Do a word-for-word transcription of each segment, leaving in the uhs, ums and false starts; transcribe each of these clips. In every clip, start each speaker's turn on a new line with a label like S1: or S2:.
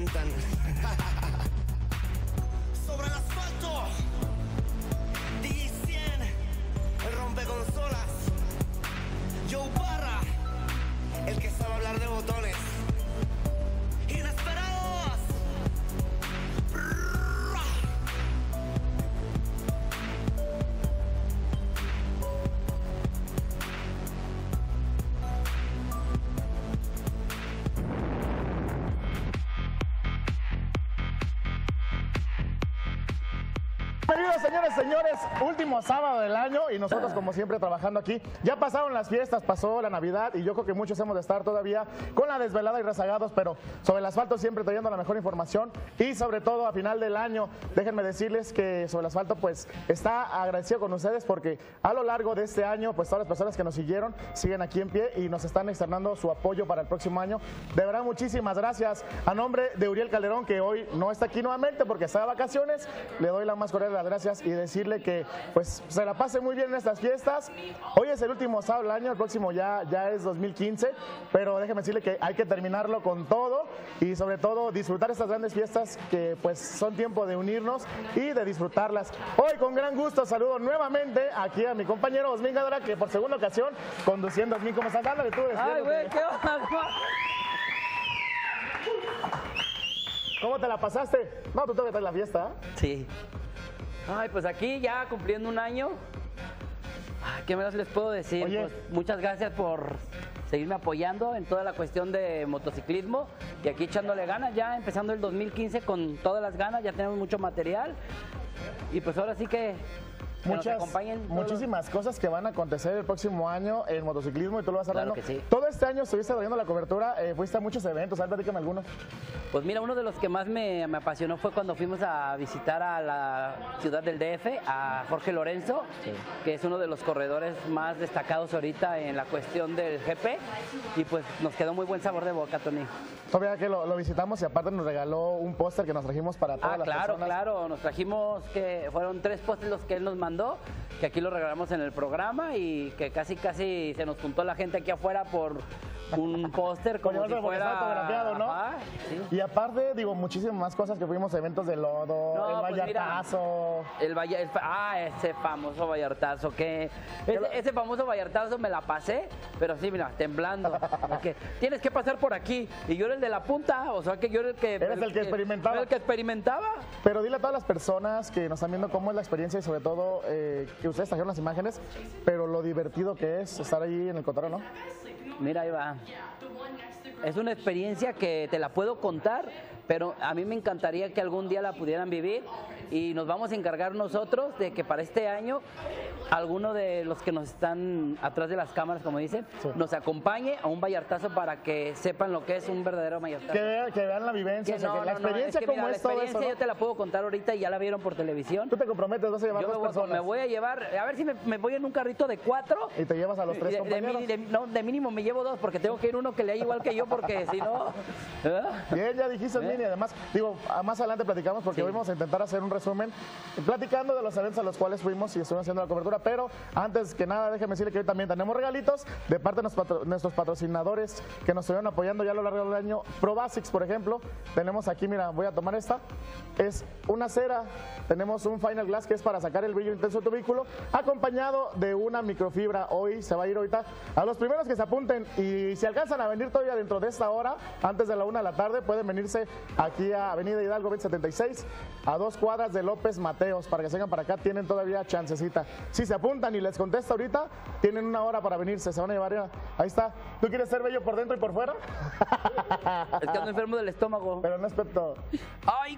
S1: gustan. Sobre el asfalto, D J cien, el rompeconsolas, Joe Barra, el que sabe hablar de botones. Inesperados.
S2: Bienvenidos, señores, señores, último sábado del año y nosotros como siempre trabajando aquí. Ya pasaron las fiestas, pasó la Navidad y yo creo que muchos hemos de estar todavía con la desvelada y rezagados, pero sobre el asfalto siempre trayendo la mejor información y sobre todo a final del año, déjenme decirles que sobre el asfalto pues está agradecido con ustedes porque a lo largo de este año pues todas las personas que nos siguieron siguen aquí en pie y nos están externando su apoyo para el próximo año. De verdad, muchísimas gracias. A nombre de Uriel Calderón, que hoy no está aquí nuevamente porque está de vacaciones, le doy la más cordial gracias y decirle que pues se la pase muy bien en estas fiestas. Hoy es el último sábado del año, el próximo ya, ya es dos mil quince, pero déjeme decirle que hay que terminarlo con todo y sobre todo disfrutar estas grandes fiestas que pues son tiempo de unirnos y de disfrutarlas. Hoy con gran gusto saludo nuevamente aquí a mi compañero Osmin Gadora, que por segunda ocasión conduciendo. Osmin, ¿cómo estás? Ándale tú.
S3: Ay, güey, qué onda.
S2: ¿Cómo te la pasaste? No, tú todavía estás en la fiesta, ¿eh?
S3: Sí. Ay, pues aquí ya cumpliendo un año. Ay, ¿qué más les puedo decir?
S2: Oye.
S3: Pues muchas gracias por seguirme apoyando en toda la cuestión de motociclismo y aquí echándole ganas, ya empezando el dos mil quince con todas las ganas, ya tenemos mucho material y pues ahora sí que que nos
S2: Muchas,
S3: acompañen todos.
S2: muchísimas cosas que van a acontecer el próximo año en motociclismo y tú lo vas a
S3: Claro
S2: hablando.
S3: que sí.
S2: Todo este año estuviste trayendo la cobertura, eh, fuiste a muchos eventos, a ver, platícame algunos.
S3: Pues mira, uno de los que más me, me apasionó fue cuando fuimos a visitar a la ciudad del D F, a Jorge Lorenzo, sí, que es uno de los corredores más destacados ahorita en la cuestión del G P, y pues nos quedó muy buen sabor de boca, Tony.
S2: Todavía que lo, lo visitamos y aparte nos regaló un póster que nos trajimos para todas
S3: Ah,
S2: las
S3: claro,
S2: personas.
S3: claro, nos trajimos, que fueron tres pósters los que él nos mandó, que aquí lo regalamos en el programa y que casi casi se nos juntó la gente aquí afuera por un póster como si fuera
S2: fotografiado, ¿no?
S3: Ajá, sí.
S2: Y aparte, digo, muchísimas más cosas que fuimos, eventos de lodo,
S3: No,
S2: el
S3: pues mira,
S2: Vallartazo.
S3: El Valle, el, ah, ese famoso Vallartazo, que ese, ese famoso Vallartazo me la pasé, pero sí, mira, temblando. Porque tienes que pasar por aquí y yo era el de la punta, o sea que yo era el que
S2: Eres el que experimentaba.
S3: Era el que experimentaba.
S2: Pero dile a todas las personas que nos están viendo cómo es la experiencia y sobre todo eh, que ustedes trajeron las imágenes, pero lo divertido que es estar ahí en el cotorreo, ¿no?
S3: Mira, ahí va. Es una experiencia que te la puedo contar, pero a mí me encantaría que algún día la pudieran vivir y nos vamos a encargar nosotros de que para este año alguno de los que nos están atrás de las cámaras, como dicen, sí, nos acompañe a un Vallartazo para que sepan lo que es un verdadero Vallartazo.
S2: Que, vean, que vean la vivencia,
S3: Que
S2: o sea,
S3: no,
S2: que la
S3: no,
S2: experiencia
S3: no, es que
S2: como
S3: mira,
S2: es todo
S3: la experiencia
S2: eso, ¿no?
S3: yo te la puedo contar ahorita y ya la vieron por televisión.
S2: Tú te comprometes, vas a llevar
S3: Yo
S2: dos
S3: me voy,
S2: personas.
S3: me voy a llevar, a ver si me, me voy en un carrito de cuatro.
S2: Y te llevas a los tres
S3: de,
S2: compañeros.
S3: De, de, no, de mínimo me llevo dos porque tengo que ir uno que lea igual que yo porque si no... ¿eh?
S2: Bien, ya dijiste, ¿Eh? Mini, además, digo, más adelante platicamos porque sí, hoy vamos a intentar hacer un resumen platicando de los eventos a los cuales fuimos y estuvimos haciendo la cobertura, pero antes que nada, déjeme decirle que hoy también tenemos regalitos de parte de nuestros, patro, nuestros patrocinadores que nos estuvieron apoyando ya a lo largo del año. ProBasics, por ejemplo, tenemos aquí, mira, voy a tomar esta, es una cera, tenemos un Final Glass que es para sacar el brillo intenso de tu vehículo, acompañado de una microfibra. Hoy se va a ir ahorita a los primeros que se apunten y si alcanzan a venir todavía dentro de esta hora, antes de la una de la tarde, pueden venirse aquí a Avenida Hidalgo veinte setenta y seis, a dos cuadras de López Mateos, para que se vengan para acá, tienen todavía chancecita. Si se apuntan y les contesto ahorita, tienen una hora para venirse, se van a llevar ya. Ahí está. ¿Tú quieres ser bello por dentro y por fuera?
S3: Es que ando enfermo del estómago.
S2: Pero no es pepto.
S3: ¡Ay!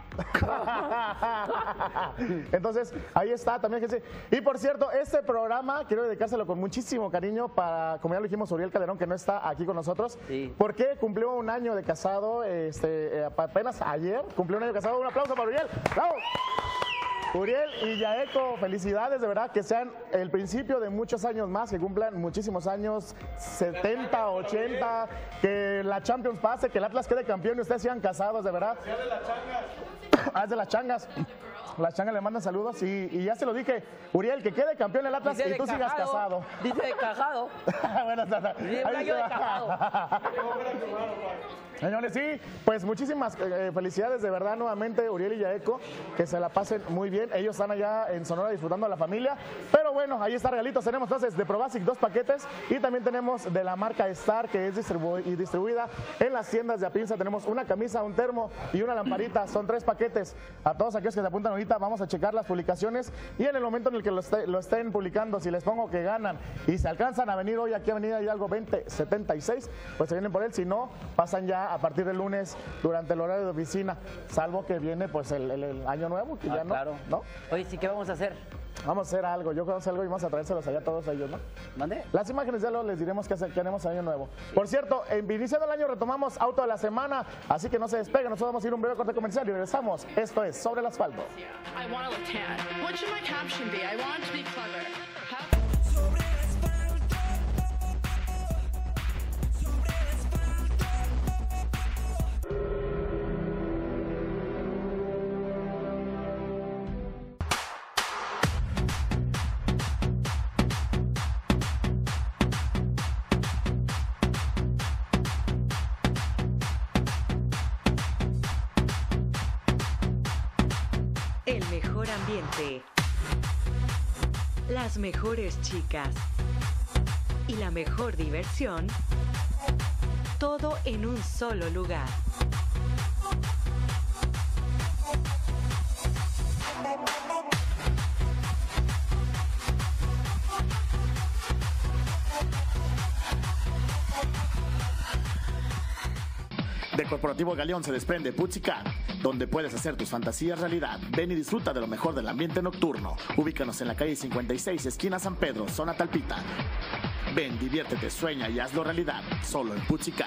S2: Entonces, ahí está también, gente. Y por cierto, este programa quiero dedicárselo con muchísimo cariño para, como ya lo dijimos, Uriel Calderón, que no está aquí con nosotros.
S3: Sí.
S2: Porque cumplió un año de casado, este, eh, apenas ayer, cumplió un año de casado. Un aplauso para Uriel. ¡Bravo! Uriel y Yaeko, felicidades, de verdad, que sean el principio de muchos años más, que cumplan muchísimos años, setenta, ochenta, que la Champions pase, que el Atlas quede campeón y ustedes sigan casados, de verdad. Haz de las changas. Las changas le mandan saludos y, y ya se lo dije, Uriel, que quede campeón el Atlas
S3: Dice
S2: y
S3: de
S2: tú sigas
S3: cajado,
S2: casado.
S3: Dice de cajado.
S2: Bueno, está, está.
S3: Dice
S2: Ahí
S3: un
S2: se
S3: año de
S2: va.
S3: cajado.
S2: Señores, sí, pues muchísimas eh, felicidades de verdad nuevamente, Uriel y Yaeko, que se la pasen muy bien. Ellos están allá en Sonora disfrutando a la familia. Pero bueno, ahí está regalitos. Tenemos entonces de Probasic dos paquetes y también tenemos de la marca Star, que es distribu y distribuida en las tiendas de Apinza. Tenemos una camisa, un termo y una lamparita. Son tres paquetes. A todos aquellos que se apuntan ahorita, vamos a checar las publicaciones y en el momento en el que lo, esté, lo estén publicando, si les pongo que ganan y se alcanzan a venir hoy aquí a Avenida Hidalgo veinte setenta y seis, pues se vienen por él. Si no, pasan ya a partir del lunes durante el horario de oficina, salvo que viene pues el, el, el año nuevo, que
S3: Ah,
S2: ya no,
S3: claro.
S2: ¿no?
S3: Oye, sí, ¿qué vamos a hacer?
S2: Vamos a hacer algo, yo creo que vamos a hacer algo y vamos a traérselos allá a todos ellos, ¿no?
S3: ¿Mande?
S2: Las imágenes ya luego les diremos qué, hacer, qué haremos año nuevo. Por cierto, en iniciando el año retomamos Auto de la Semana, así que no se despeguen, nosotros vamos a ir a un breve corte comercial y regresamos. Esto es Sobre el Asfalto.
S4: I want to look tan. What should my caption be? I want to be clever. How
S5: El mejor ambiente, las mejores chicas y la mejor diversión, todo en un solo lugar.
S6: De Corporativo Galeón se desprende Putzicat, donde puedes hacer tus fantasías realidad. Ven y disfruta de lo mejor del ambiente nocturno. Ubícanos en la calle cincuenta y seis, esquina San Pedro, zona Talpita. Ven, diviértete, sueña y hazlo realidad, solo en Putzicat.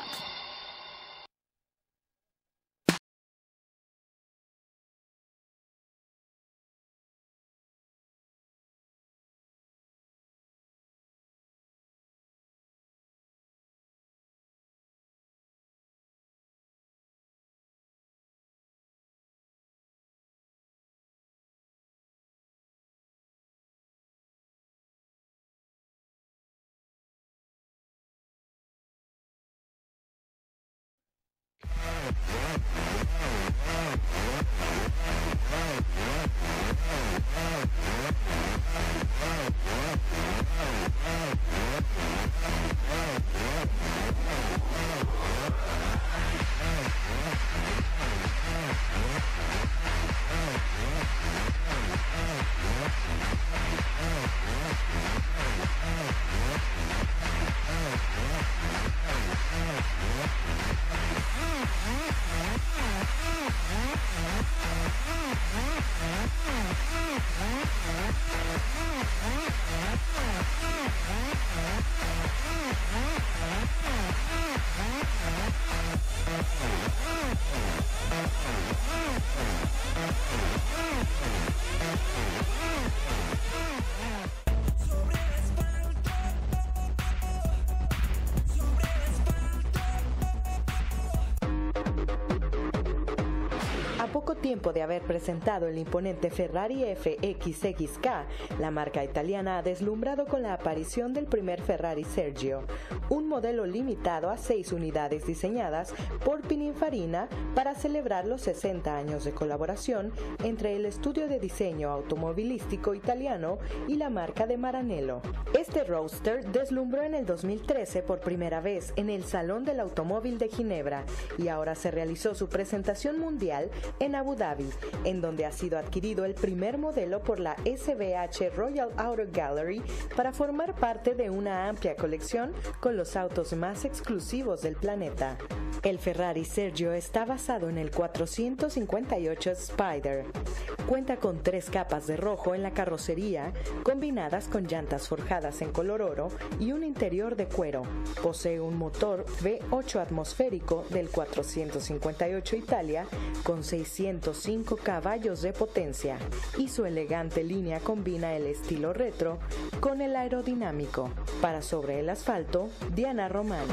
S5: Poco tiempo de haber presentado el imponente Ferrari F X X K, la marca italiana ha deslumbrado con la aparición del primer Ferrari Sergio, un modelo limitado a seis unidades diseñadas por Pininfarina para celebrar los sesenta años de colaboración entre el estudio de diseño automovilístico italiano y la marca de Maranello. Este roadster deslumbró en el dos mil trece por primera vez en el Salón del Automóvil de Ginebra y ahora se realizó su presentación mundial en Abu Dhabi, en donde ha sido adquirido el primer modelo por la S V H Royal Auto Gallery para formar parte de una amplia colección con los autos más exclusivos del planeta. El Ferrari Sergio está basado en el cuatrocientos cincuenta y ocho Spider. Cuenta con tres capas de rojo en la carrocería, combinadas con llantas forjadas en color oro y un interior de cuero. Posee un motor V ocho atmosférico del cuatrocientos cincuenta y ocho Italia con seiscientos cinco caballos de potencia y su elegante línea combina el estilo retro con el aerodinámico. Para Sobre el Asfalto, Diana Román.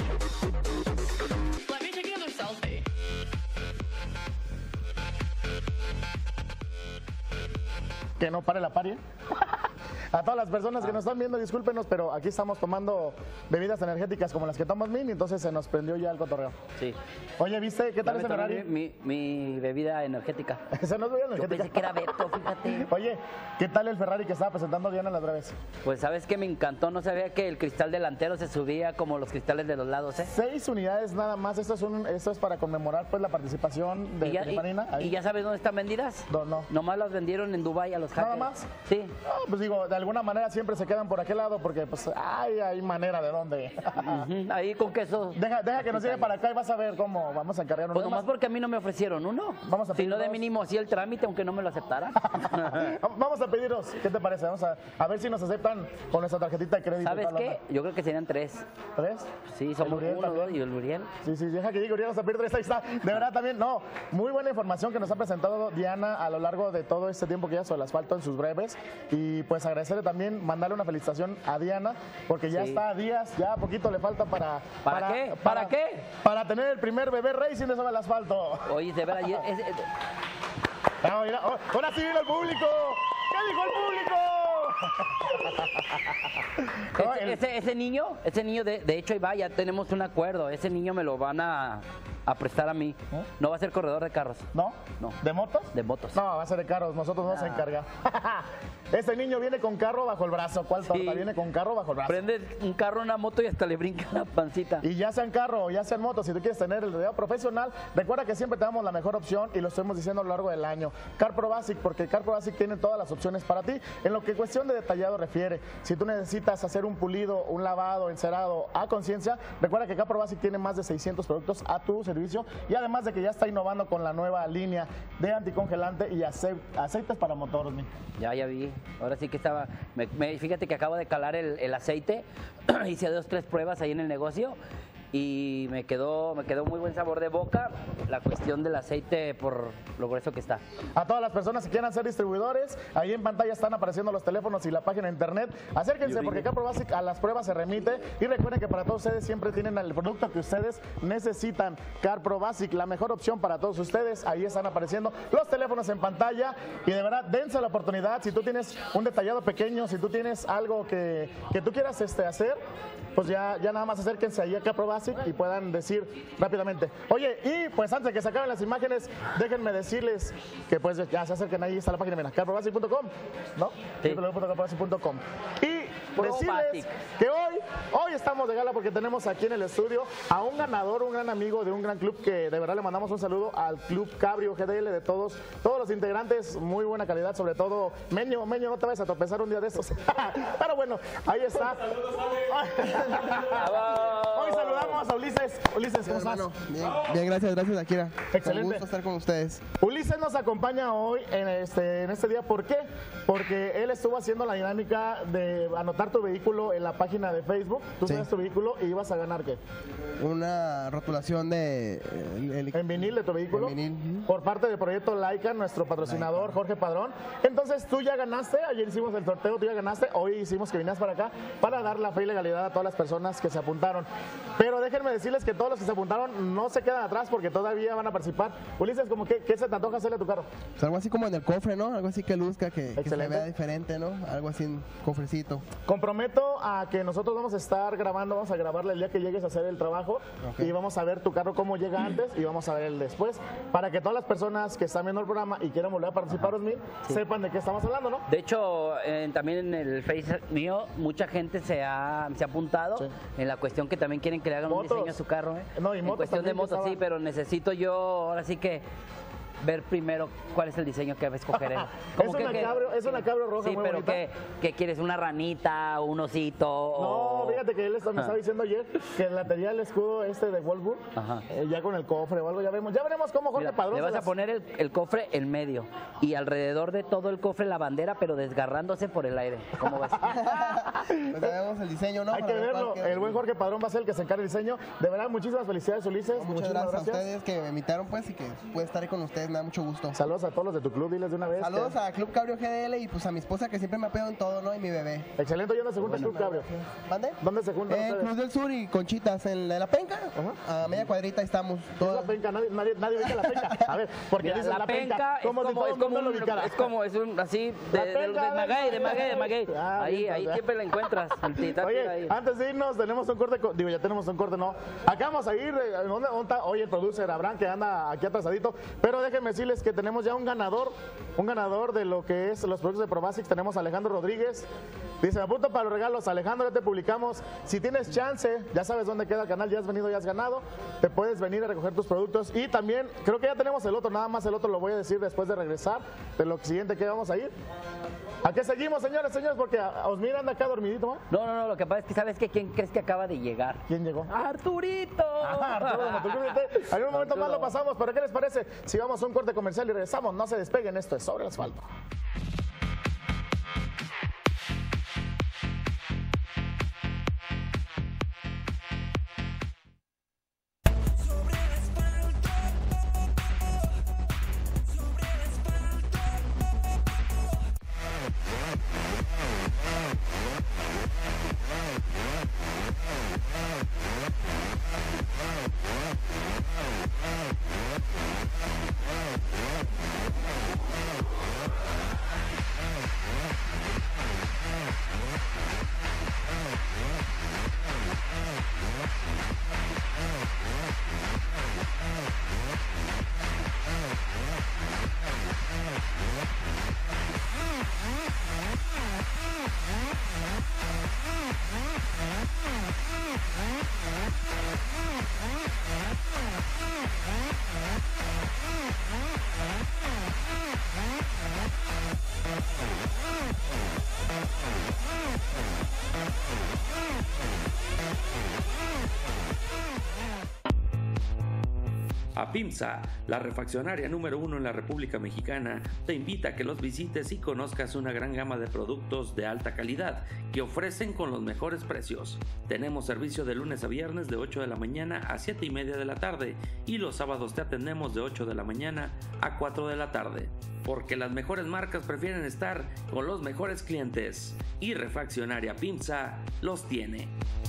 S4: let me take another selfie.
S2: que no pare la pari. A todas las personas que nos están viendo, discúlpenos, pero aquí estamos tomando bebidas energéticas como las que tomas Min, y entonces se nos prendió ya el cotorreo.
S3: Sí.
S2: Oye, ¿viste qué tal
S3: Ya
S2: ese
S3: me tomé
S2: Ferrari?
S3: Mi, mi, mi bebida energética.
S2: Se nos veía
S3: Yo
S2: energética.
S3: pensé que era Beto, fíjate.
S2: Oye, ¿qué tal el Ferrari que estaba presentando Diana en las breves?
S3: Pues sabes que me encantó, no sabía que el cristal delantero se subía como los cristales de los lados, ¿eh?
S2: Seis unidades nada más. Esto es, un, esto es para conmemorar pues la participación de
S3: ¿Y ya,
S2: Pininfarina.
S3: y- y ya sabes dónde están vendidas?
S2: No, no.
S3: Nomás las vendieron en Dubái a los hackers.
S2: ¿Nada más?
S3: Sí.
S2: Ah, pues digo, de alguna manera siempre se quedan por aquel lado porque pues ay, hay manera de dónde.
S3: Ujú, ahí con queso.
S2: deja, deja que nos llegue para acá y vas a ver cómo vamos a encargar uno.
S3: Pues
S2: Nada
S3: nomás
S2: más.
S3: porque a mí no me ofrecieron uno.
S2: Vamos a
S3: Si no, de
S2: pedirlos.
S3: mínimo así el trámite, aunque no me lo aceptaran.
S2: Vamos a pedirlos, ¿qué te parece? Vamos a, a ver si nos aceptan con nuestra tarjetita de crédito.
S3: ¿Sabes
S2: tal,
S3: qué?
S2: onda.
S3: Yo creo que serían tres.
S2: ¿Tres?
S3: Sí, somos
S2: Uriel
S3: uno,
S2: también.
S3: dos y el Uriel.
S2: Sí, sí, deja que llegue Uriel, vamos a pedir tres, ahí está. De verdad también, no, muy buena información que nos ha presentado Diana a lo largo de todo este tiempo que ya sobre el asfalto en sus breves. Y pues agradecerle también, mandarle una felicitación a Diana, porque ya
S3: Sí.
S2: está a días, ya poquito le falta para...
S3: ¿Para qué? ¿Para qué?
S2: Para tener el primer bebé racing de sobre el asfalto.
S3: Oye, de veras, es- es-
S2: Ah, mira, oh, ahora sí vino el público. ¿Qué dijo el público? No,
S3: ese,
S2: el-
S3: ese, ese niño, ese niño, de, de hecho, ahí va, ya tenemos un acuerdo. Ese niño me lo van a, a prestar a mí.
S2: ¿Eh?
S3: No va a ser corredor de carros,
S2: ¿No?
S3: No.
S2: ¿De motos?
S3: de motos.
S2: No, va a ser de carros, nosotros no nos
S3: Ah.
S2: encarga. Este niño viene con carro bajo el brazo. ¿Cuál torta?
S3: Sí.
S2: Viene con carro bajo el brazo.
S3: Prende un carro, una moto y hasta le brinca la pancita.
S2: Y ya sea en carro o ya sea en moto, si tú quieres tener el video profesional, recuerda que siempre te damos la mejor opción y lo estamos diciendo a lo largo del año. CarPro Basic, porque CarPro Basic tiene todas las opciones para ti. En lo que cuestión de detallado refiere, si tú necesitas hacer un pulido, un lavado, encerado a conciencia, recuerda que CarPro Basic tiene más de seiscientos productos a tu servicio y además de que ya está innovando con la nueva línea de anticongelante y ace- aceites para motores. mi.
S3: Ya, ya vi. Ahora sí que estaba. me- me- fíjate que acabo de calar el, el aceite. Hice dos, tres pruebas ahí en el negocio. Y me quedó, me quedó muy buen sabor de boca. La cuestión del aceite por lo grueso que está.
S2: A todas las personas que quieran ser distribuidores, ahí en pantalla están apareciendo los teléfonos y la página de internet. Acérquense porque CarPro Basic a las pruebas se remite y recuerden que para todos ustedes siempre tienen el producto que ustedes necesitan. CarPro Basic, la mejor opción para todos ustedes. Ahí están apareciendo los teléfonos en pantalla y de verdad dense la oportunidad. Si tú tienes un detallado pequeño, si tú tienes algo que, que tú quieras este, hacer, pues ya, ya nada más acérquense ahí a CarPro Basic y puedan decir rápidamente. Oye, y pues antes de que se acaben las imágenes, déjenme decirles que pues ya se acerquen, ahí está la página, mira, carpro basic punto com, ¿no?
S3: Sí.
S2: w w w punto carpro basic punto com. Y
S3: Pro
S2: decirles
S3: Basic.
S2: que hoy, hoy estamos de gala porque tenemos aquí en el estudio a un ganador, un gran amigo de un gran club que de verdad le mandamos un saludo al Club Cabrio G D L de todos, todos los integrantes, muy buena calidad, sobre todo Meño, Meño, no te vayas a tropezar un día de estos. Pero bueno, ahí está. Hoy saludamos a Ulises. Ulises, ¿cómo estás?
S7: Hermano, bien, bien, gracias, gracias, Akira.
S2: Excelente.
S7: Un gusto estar con ustedes.
S2: Ulises nos acompaña hoy en este, en este día. ¿Por qué? Porque él estuvo haciendo la dinámica de anotar tu vehículo en la página de Facebook. Tú
S7: Sí.
S2: subes tu vehículo y ibas a ganar ¿qué?
S7: Una rotulación de eh, el- el-
S2: En vinil de tu vehículo.
S7: En vinil, ujú.
S2: Por parte del proyecto Laika, nuestro patrocinador Jorge Padrón. Entonces tú ya ganaste. Ayer hicimos el sorteo, tú ya ganaste. Hoy hicimos que vinieras para acá para dar la fe y legalidad a todas las personas que se apuntaron. Pero déjenme decirles que todos los que se apuntaron no se quedan atrás porque todavía van a participar. Ulises, ¿cómo que, ¿qué se te antoja hacerle a tu carro?
S7: pues algo así como en el cofre, ¿no? Algo así que luzca, que, que se
S2: Excelente.
S7: vea diferente, ¿no? Algo así, un cofrecito.
S2: Comprometo a que nosotros vamos a estar grabando, vamos a grabarle el día que llegues a hacer el trabajo
S7: Ok.
S2: y vamos a ver tu carro cómo llega antes y vamos a ver el después para que todas las personas que están viendo el programa y quieran volver a participar en mí sepan de qué estamos hablando, ¿no?
S3: De hecho, eh, también en el Face mío, mucha gente se ha, se ha apuntado
S2: Sí.
S3: en la cuestión que también quieren que le hagan un
S2: Motos.
S3: diseño a su carro. ¿eh?
S2: No, y
S3: en
S2: motos
S3: cuestión de
S2: también que
S3: motos, sí,
S2: estaban-
S3: pero necesito yo ahora sí que ver primero cuál es el diseño que escogeré.
S2: Es una cabrio- es una cabrio roja
S3: sí,
S2: muy
S3: pero
S2: bonita.
S3: ¿qué, qué quieres? ¿Una ranita, un osito?
S2: No,
S3: o-
S2: fíjate que él está- me estaba diciendo ayer que la tenía el escudo este de Wolfsburg,
S3: Ajá.
S2: eh, ya con el cofre o algo, ya vemos. Ya veremos cómo Jorge
S3: Mira,
S2: Padrón
S3: le
S2: se
S3: vas a
S2: las-
S3: poner el, el cofre en medio y alrededor de todo el cofre la bandera, pero desgarrándose por el aire. ¿Cómo ves?
S7: Pues ya vemos el diseño, ¿no?
S2: Hay que
S7: Para ver
S2: verlo.
S7: cuál queda.
S2: El buen Jorge Padrón va a ser el que se encargue del diseo. De verdad, muchísimas felicidades, Ulises.
S7: Muchas
S2: Muchísimas
S7: gracias, a ustedes que me invitaron, pues, y que puede estar ahí con ustedes me da mucho gusto.
S2: Saludos a todos los de tu club, diles de una vez.
S7: Saludos
S2: que...
S7: a Club Cabrio G D L y pues a mi esposa que siempre me apoya en todo, ¿no? Y mi bebé.
S2: Excelente, ¿y dónde se junta el Club Cabrio?
S7: ¿Mande?
S2: ¿Dónde se juntan
S7: En
S2: ustedes?
S7: Cruz del Sur y Conchitas, en la, la Penca.
S2: Ajá.
S7: A media cuadrita estamos.
S2: ¿Qué es
S7: Todos.
S2: la penca? Nadie, nadie, nadie ubica la penca. A ver, porque
S3: Mira,
S2: dices
S3: la,
S2: la
S3: penca, es
S2: como si
S3: como,
S2: todo
S3: es
S2: el mundo
S3: como
S2: lo
S3: un,
S2: ubicara.
S3: es como, es un, así, de,
S2: La
S3: de,
S2: penca,
S3: de
S2: a ver,
S3: maguey, de
S2: ya,
S3: maguey, de
S2: ya.
S3: maguey.
S2: Ah,
S3: Ahí,
S2: bien,
S3: ahí
S2: ya.
S3: siempre la encuentras. El titán
S2: Oye,
S3: ahí.
S2: antes de irnos, tenemos un corte, co- digo, ya tenemos un corte, ¿no? Acá vamos a ir, eh, ¿dónde, dónde está? Oye, el producer Abraham, que anda aquí atrasadito, pero déjenme decirles que tenemos ya un ganador, un ganador de lo que es los productos de Probasics. Tenemos a Alejandro Rodríguez. Dice, me apunto para los regalos. Alejandro, ya te publicamos. Si tienes chance, ya sabes dónde queda el canal, ya has venido, ya has ganado, te puedes venir a recoger tus productos. Y también, creo que ya tenemos el otro, nada más el otro lo voy a decir después de regresar, de lo siguiente que vamos a ir. ¿A qué seguimos, señores, señores? Porque a- Osmir anda acá dormidito, ¿eh?
S3: No, no, no, lo que pasa es que ¿sabes qué? ¿Quién crees que acaba de llegar?
S2: ¿Quién llegó?
S3: ¡Arturito!
S2: Ah, Arturo de Motoclub. En algún momento más lo pasamos, pero ¿qué les parece? Si vamos a un corte comercial y regresamos, no se despeguen, esto es Sobre el Asfalto.
S8: APIMSA, la refaccionaria número uno en la República Mexicana, te invita a que los visites y conozcas una gran gama de productos de alta calidad que ofrecen con los mejores precios. Tenemos servicio de lunes a viernes de ocho de la mañana a siete y media de la tarde y los sábados te atendemos de ocho de la mañana a cuatro de la tarde. Porque las mejores marcas prefieren estar con los mejores clientes y Refaccionaria PIMSA los tiene.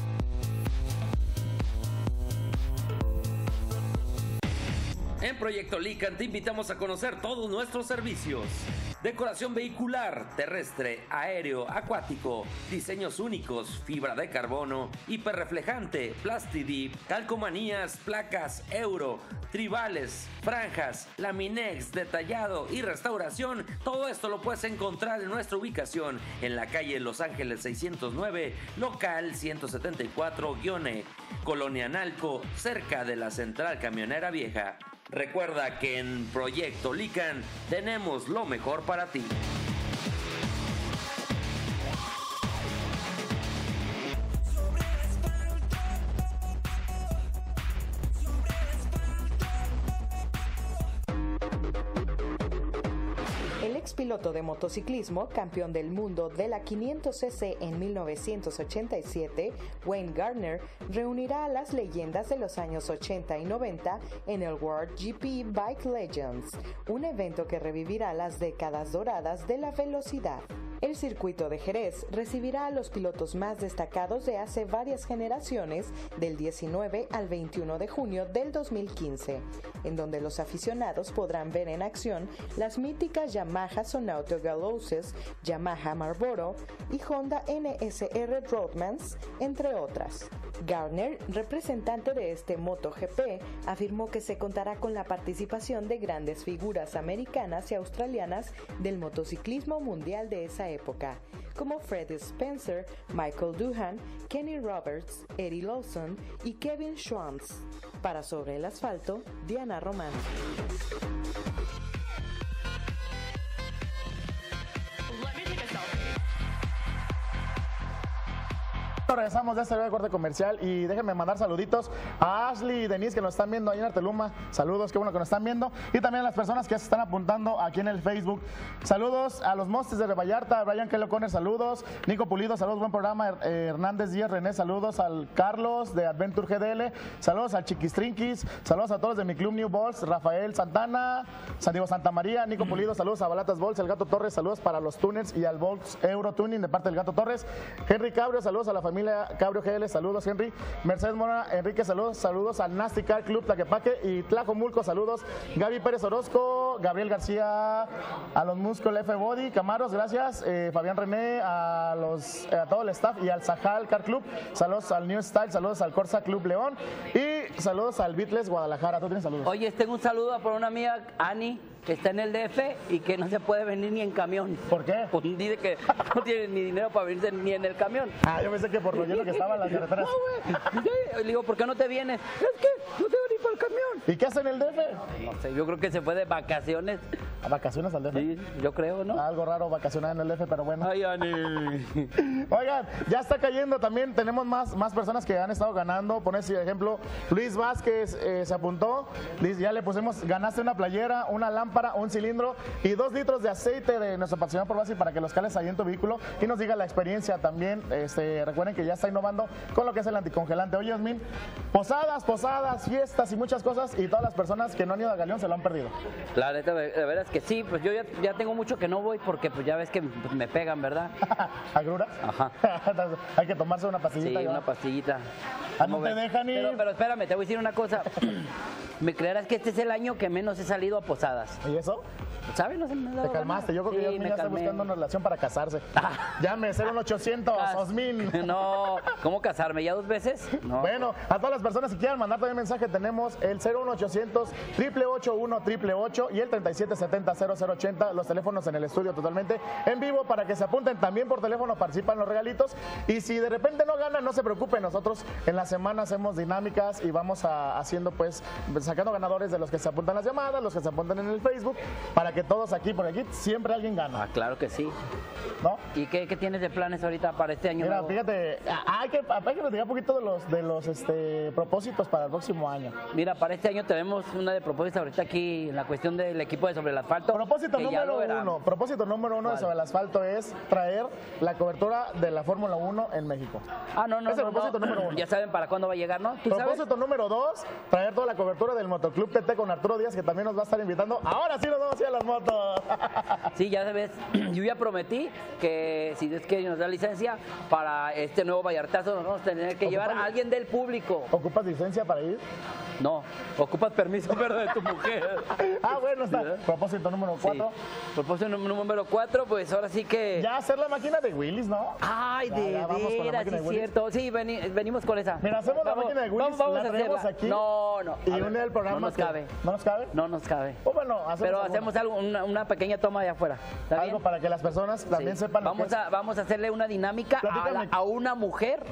S8: En Proyecto Lican te invitamos a conocer todos nuestros servicios. Decoración vehicular, terrestre, aéreo, acuático, diseños únicos, fibra de carbono, hiperreflejante, plastidip, calcomanías, placas, euro, tribales, franjas, laminex, detallado y restauración. Todo esto lo puedes encontrar en nuestra ubicación en la calle Los Ángeles seiscientos nueve, local ciento setenta y cuatro E, Colonia Analco, cerca de la Central Camionera Vieja. Recuerda que en Proyecto Lican tenemos lo mejor para ti.
S5: El expiloto de motociclismo, campeón del mundo de la quinientos cc en mil novecientos ochenta y siete, Wayne Gardner, reunirá a las leyendas de los años ochenta y noventa en el World G P Bike Legends, un evento que revivirá las décadas doradas de la velocidad. El circuito de Jerez recibirá a los pilotos más destacados de hace varias generaciones del diecinueve al veintiuno de junio del dos mil quince, en donde los aficionados podrán ver en acción las míticas Yamaha Sonauto Galooses, Yamaha Marlboro y Honda N S R Roadmans, entre otras. Gardner, representante de este MotoGP, afirmó que se contará con la participación de grandes figuras americanas y australianas del motociclismo mundial de esa época, como Freddie Spencer, Michael Doohan, Kenny Roberts, Eddie Lawson y Kevin Schwantz. Para Sobre el Asfalto, Diana Román.
S4: Let me take a selfie.
S2: Regresamos de este breve corte comercial y déjenme mandar saluditos a Ashley y Denise que nos están viendo ahí en Arteluma. Saludos, qué bueno que nos están viendo. Y también a las personas que se están apuntando aquí en el Facebook. Saludos a los Mostes de Vallarta, Brian Kelly O'Connor, saludos. Nico Pulido, saludos, buen programa. Eh, Hernández Díaz René, saludos al Carlos de Adventure G D L. Saludos al Chiquistrinquis, saludos a todos de mi club New Balls, Rafael Santana, Santiago Santa María, Nico Pulido, saludos a Balatas Balls, el Gato Torres, saludos para los tuners y al Volks Euro Tuning de parte del Gato Torres. Henry Cabrio, saludos a la familia Cabrio G L, saludos Henry. Mercedes Mora, Enrique, saludos, saludos al Nasty Car Club Tlaquepaque y Tlajomulco, saludos. Gaby Pérez Orozco, Gabriel García, a los Muscle F Body, Camaros, gracias. Eh, Fabián René, a los eh, a todo el staff y al Sajal Car Club, saludos al New Style, saludos al Corsa Club León y saludos al Beatles Guadalajara. ¿Tú tienes saludos?
S3: Oye, tengo un saludo por una amiga, Ani, que está en el D F y que no se puede venir ni en camión.
S2: ¿Por qué?
S3: Pues dice que no tiene ni dinero para venirse ni en el camión.
S2: Ah, yo pensé que por lo lleno que estaba en las carreteras.
S3: No, güey. Le digo, ¿por qué no te vienes? Es que no tengo ni para el camión.
S2: ¿Y qué hace en el D F?
S3: No sé, yo creo que se fue de vacaciones.
S2: ¿A vacaciones al D F?
S3: Sí, yo creo, ¿no?
S2: Algo raro vacacionar en el D F, pero bueno.
S3: Ay, Ani.
S2: Oigan, ya está cayendo también, tenemos más, más personas que han estado ganando. Por ejemplo, Luis Vázquez eh, se apuntó. Luis, ya le pusimos, ganaste una playera, una lámpara, un cilindro y dos litros de aceite de nuestro patrocinador por base para que los cales ahí en tu vehículo y nos diga la experiencia también. Este, recuerden que ya está innovando con lo que es el anticongelante. Oye, Osmin, posadas, posadas, fiestas y muchas cosas y todas las personas que no han ido a Galeón se lo han perdido.
S3: La neta, de veras que sí, pues yo ya, ya tengo mucho que no voy porque pues ya ves que pues, me pegan, ¿verdad?
S2: ¿Agruras?
S3: Ajá.
S2: Hay que tomarse una pastillita.
S3: Sí,
S2: ¿no?
S3: una pastillita.
S2: Ah, no te dejan ir.
S3: Pero, pero espérame, te voy a decir una cosa. Me creerás que este es el año que menos he salido a posadas.
S2: ¿Y eso?
S3: ¿Sabes? No se me ha dado
S2: Te calmaste, yo creo que
S3: sí,
S2: ya,
S3: me
S2: ya está
S3: calmé.
S2: buscando una relación para casarse. Llame, cero ochocientos,
S3: Cas-
S2: Osmin.
S3: No, ¿cómo casarme? ¿Ya dos veces? No.
S2: Bueno, a todas las personas que quieran mandar también mensaje, tenemos el cero uno ochocientos, ocho ocho uno, ocho ocho ocho y el treinta y siete setenta, cero cero ochenta, los teléfonos en el estudio totalmente en vivo para que se apunten también por teléfono, participan los regalitos. Y si de repente no ganan, no se preocupen, nosotros en la semana hacemos dinámicas y vamos a, haciendo pues, sacando ganadores de los que se apuntan las llamadas, los que se apuntan en el Facebook, para que todos aquí, por aquí, siempre alguien gana.
S3: Ah, claro que sí.
S2: ¿No?
S3: ¿Y qué, qué tienes de planes ahorita para este año
S2: Mira,
S3: nuevo?
S2: fíjate, hay que, hay que platicar un poquito de los, de los este, propósitos para el próximo año.
S3: Mira, para este año tenemos una de propósitos ahorita aquí en la cuestión del equipo de Sobre el Asfalto.
S2: Propósito
S3: que ya lo
S2: número
S3: verán.
S2: uno, propósito número uno de
S3: ¿Cuál?
S2: Sobre el Asfalto es traer la cobertura de la Fórmula uno en México.
S3: Ah, no, no,
S2: Ese es
S3: no,
S2: el propósito
S3: no.
S2: número uno.
S3: Ya saben para cuándo va a llegar, ¿no? ¿Tú sabes?
S2: Propósito número dos, traer toda la cobertura del Motoclub T T con Arturo Díaz, que también nos va a estar invitando. Ahora sí nos vamos a ir a las motos.
S3: Sí, ya sabes, yo ya prometí que si es que nos da licencia para este nuevo Vallartazo nos vamos a tener que llevar a alguien del público.
S2: ¿Ocupas licencia para ir?
S3: No, ocupas permiso, pero de tu mujer.
S2: Ah, bueno, está. Propósito número cuatro.
S3: Sí. Propósito nú- número cuatro, pues ahora sí que...
S2: Ya hacer la máquina de Willis, ¿no?
S3: Ay,
S2: Ya,
S3: de
S2: ya, vamos con la
S3: veras,
S2: máquina
S3: sí
S2: de
S3: es
S2: Willis.
S3: cierto. Sí, veni- venimos con esa.
S2: Mira, hacemos la
S3: Vamos-
S2: máquina de Willis,
S3: vamos- vamos
S2: la
S3: a
S2: traemos
S3: hacerla.
S2: aquí.
S3: No, no.
S2: Y
S3: a ver,
S2: une el programa.
S3: No nos
S2: que-
S3: cabe.
S2: ¿No nos cabe?
S3: No nos cabe.
S2: Oh, bueno, hacemos
S3: Pero
S2: alguna.
S3: hacemos algo, una, una pequeña toma de afuera. ¿Está
S2: Algo
S3: bien?
S2: para que las personas también
S3: Sí.
S2: sepan lo que
S3: Vamos
S2: es.
S3: a, vamos a hacerle una dinámica a, la-
S2: Platícame.
S3: a una mujer.